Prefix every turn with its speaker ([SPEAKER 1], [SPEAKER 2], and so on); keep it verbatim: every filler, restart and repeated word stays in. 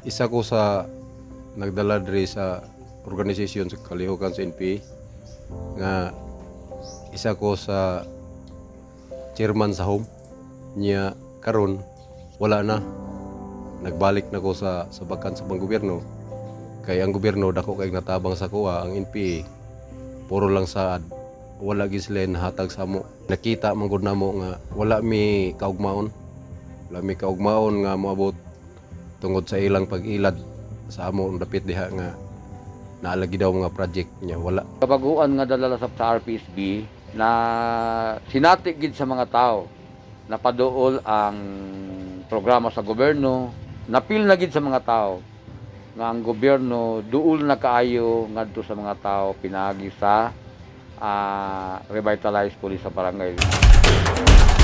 [SPEAKER 1] isa ko sa nagdala diri sa organisasyon sa kalihukan sa N P A nga isa ko sa chairman sa home niya. Karon wala na, nagbalik na ko sa sa bakan sa pang gobyerno kay ang gobyerno dako kay natabang sa kuha. Ang N P A puro lang saad, wala gid sila nahatag sa amo. Nakita man gud namo nga wala mi kaugmaon, wala mi kaugmaon nga moabot tungod sa ilang pag-ilad sa amo dapit diha nga naalagi daw mga project niya. Wala
[SPEAKER 2] kabaguan nga dala sa R P S B na sinati gid sa mga tao, napaduol ang programa sa gobyerno, napil na gid sa mga tao nga ang gobyerno duol na kaayo ngadto sa mga tao pinagi sa uh, Revitalized Pulis Sa Barangay.